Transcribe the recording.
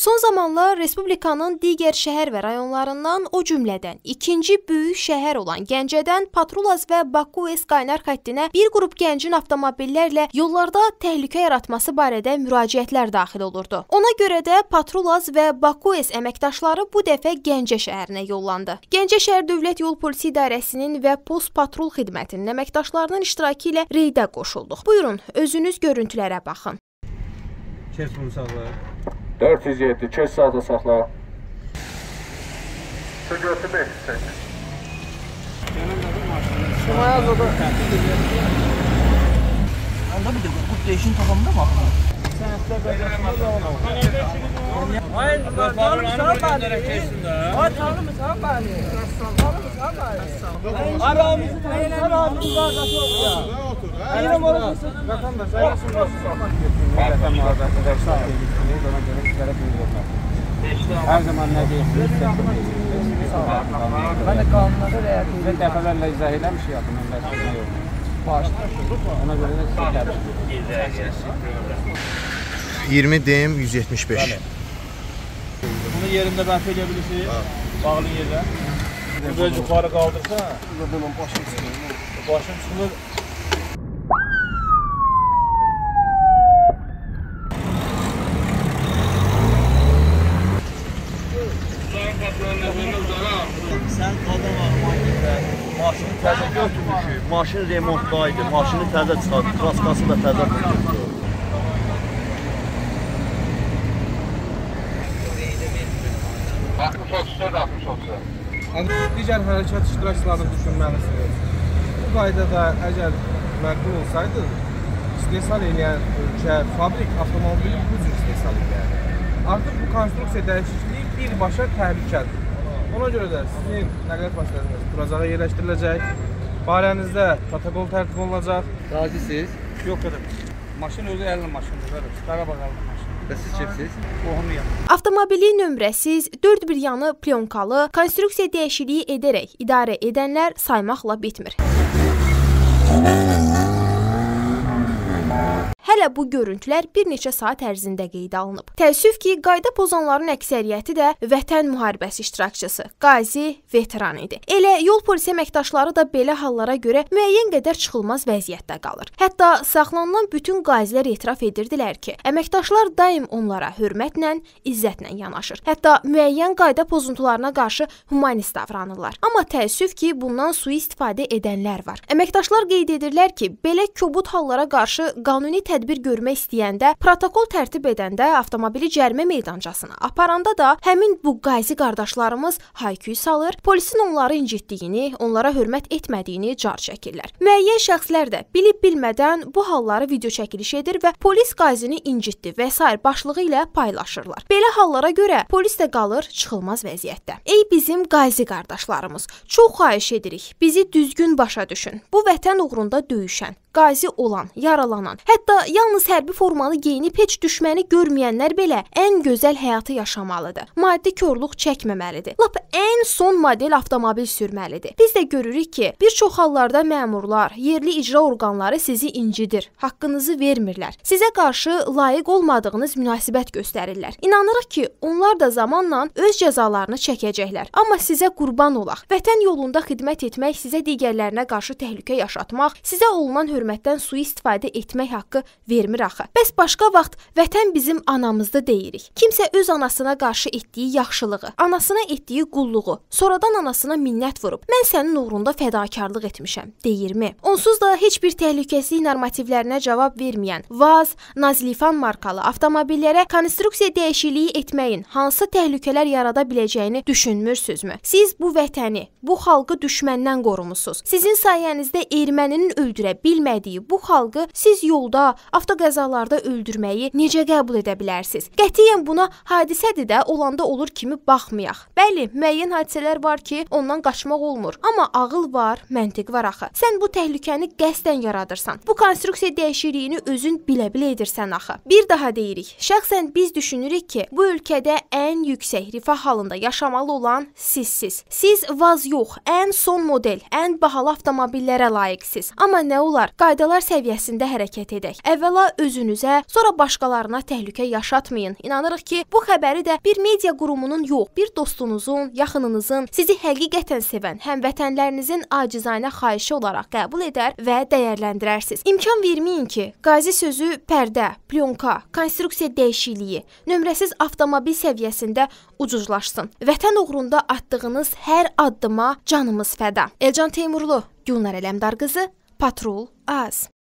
Son zamanlar Respublikanın digər şəhər və rayonlarından, o cümlədən ikinci böyük şəhər olan Gəncədən Patrulaz və Baku-S qaynar xəttinə bir qrup gəncin avtomobillərlə yollarda təhlükə yaratması barədə müraciətlər daxil olurdu. Ona görə də Patrulaz və Baku-S əməkdaşları bu dəfə Gəncə şəhərinə yollandı. Gəncə şəhər Dövlət Yol Polisi İdarəsinin və Post Patrul xidmətinin əməkdaşlarının iştirakı ilə reydə qoşulduq. Buyurun, özünüz görüntülərə baxın. Kes bunu saxla. 407, kes sağda saxla. Şu götü 508. Şumaya zoda. Anda bir de bu değişim tamamında mı? Sənətlər bədəşində də ona. Hayır, tanrımıza bəni. Hayır, tanrımıza bəni. Tanrımıza bəni. Aramızı tanrımıza bəni. Qardaşı yok ya. Yine moralısın. Vatandaş, ayasın olsun. Vətən müharibəsi sağ edilsiniz, ona görə sizlərə buyuruyorlar. Hər zaman nə deyirsiniz? Ben de kanunlara riayət edirəm. Sizə dəfələrlə izah eləmişik yaxın önləşdirmə yox. Ona görə də sizə təbrik 20 DM 175. Bunu yerində bərpa edə bilirsiniz, bağlı yerdə. Burada yuxarı qaldırsa, başım çıxılır. Sən qadın armanında maşını təzə götürmüşük, maşın remontdaydı, maşını təzə çıxardı, kraskası da təzə vurdu. Digər hərəkət iştirakçılarını düşünməlisiniz. Bu qaydada əgər məqbul olsaydı, istehsal edən ölkə, fabrik avtomobili bu cür istehsal edən. Artıq bu konstruksiya dəyişikliyi birbaşa təhlükədir. Ona görə də sizin nəqliyyat vasitələriniz duracağa yerləşdiriləcək, barənizdə protokol tərtib olunacaq. Qazisiz? Yox qədər. Maşın özü əlin maşındır. Qarabağ əlin maşındır. Və siz kimsiz? Qohumuyam. Avtomobili nömrəsiz, dörd bir yanı plyonkalı, konstruksiya dəyişikliyi edərək idarə edənlər saymaqla bitmir. Hələ bu görüntülər bir neçə saat ərzində qeydə alınıb. Təəssüf ki, qayda pozanların əksəriyyəti də vətən müharibəsi iştirakçısı, qazi, veteran idi. Elə yol polisi əməkdaşları da belə hallara görə müəyyən qədər çıxılmaz vəziyyətdə qalır. Hətta saxlanılan bütün qazilər etiraf edirdilər ki, əməkdaşlar daim onlara hörmətlə, izzətlə yanaşır. Hətta müəyyən qayda pozuntularına qarşı humanist davranırlar. Amma təəssüf ki, bundan sui-istifadə edənlər var. Əməkdaşlar qeyd edirlər ki, belə kobud hallara qarşı qanuni tədbir görmək istəyəndə, protokol tərtib edəndə, avtomobili cərimə meydançasına aparanda da həmin bu qazi qardaşlarımız hayküy salır, polisin onları incitdiyini, onlara hörmət etmədiyini car çəkirlər. Müəyyən şəxslər də bilib-bilmədən bu halları video çəkiliş edir və polis qazini incitdi və s. başlığı ilə paylaşırlar. Belə hallara görə polis də qalır çıxılmaz vəziyyətdə. Ey bizim qazi qardaşlarımız, çox xahiş edirik, bizi düzgün başa düşün. Bu vətən uğrunda döyüşən, qazi olan, yaralanan, hətta yalnız hərbi formanı geyinib heç düşməni görməyənlər belə ən gözəl həyatı yaşamalıdır. Maddi korluq çəkməməlidir. Lap ən son model avtomobil sürməlidir. Biz də görürük ki, bir çox hallarda məmurlar, yerli icra orqanları sizi incidir, haqqınızı vermirlər. Sizə qarşı layiq olmadığınız münasibət göstərirlər. İnanırıq ki, onlar da zamanla öz cəzalarını çəkəcəklər. Amma sizə qurban olaq. Vətən yolunda xidmət etmək, sizə digərlərinə qarşı təhlükə yaşatmaq, sizə olunan hörmətdən sui-istifadə etmək haqqı vermir axı. Bəs başqa vaxt vətən bizim anamızda deyirik. Kimsə öz anasına qarşı etdiyi yaxşılığı, anasına etdiyi qulluğu, sonradan anasına minnət vurub, mən sənin uğrunda fədakarlıq etmişəm, deyirmi? Onsuz da heç bir təhlükəsizlik normativlərinə cavab verməyən VAZ, Nazlifan markalı avtomobillərə konstruksiya dəyişikliyi etməyin hansı təhlükələr yarada biləcəyini düşünmürsünüzmü? Siz bu vətəni, bu xalqı düşməndən qorumusunuz. Sizin sayənizdə erməninin öldürə bilmədiyi bu xalqı siz yolda, avtoqəzalarda öldürməyi necə qəbul edə bilərsiniz? Qətiyyən buna hadisədir də olanda olur kimi baxmayaq. Bəli, müəyyən hadisələr var ki, ondan qaçmaq olmur. Amma ağıl var, məntiq var axı. Sən bu təhlükəni qəsdən yaradırsan. Bu konstruksiya dəyişikliyini özün bilə-bilə edirsən axı. Bir daha deyirik, şəxsən biz düşünürük ki, bu ölkədə ən yüksək rifah halında yaşamalı olan sizsiz. Siz vaz yox, ən son model, ən bahalı avtomobillərə layiqsiz. Amma nə olar? qaydalar səviyyəsində hərəkət edək. Əvvəla özünüzə, sonra başqalarına təhlükə yaşatmayın. İnanırıq ki, bu xəbəri də bir media qurumunun yox, bir dostunuzun, yaxınınızın, sizi həqiqətən sevən həmvətənlərinizin acizanə xahişi olaraq qəbul edər və dəyərləndirərsiniz. İmkan verməyin ki, qazi sözü pərdə, plyonka, konstruksiya dəyişikliyi, nömrəsiz avtomobil səviyyəsində ucuzlaşsın. Vətən uğrunda atdığınız hər addıma canımız fəda. Elcan Teymurlu, Gülnar Ələmdar qızı, Patrul Az.